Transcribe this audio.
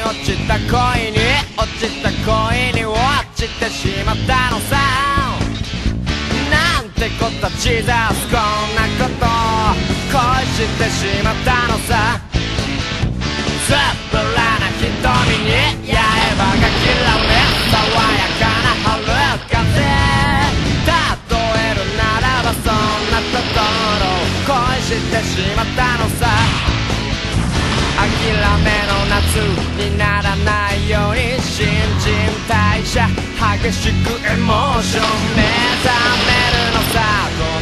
落ちた恋に落ちた恋に落ちてしまったのさ。なんてこったチザス、こんなこと恋してしまったのさ。つぶらな瞳に刃が切られ爽やかな春風、例えるならばそんなところを恋してしまったのさ。諦めの夏にならないように新陳代謝激しくエモーション目覚めるのさ。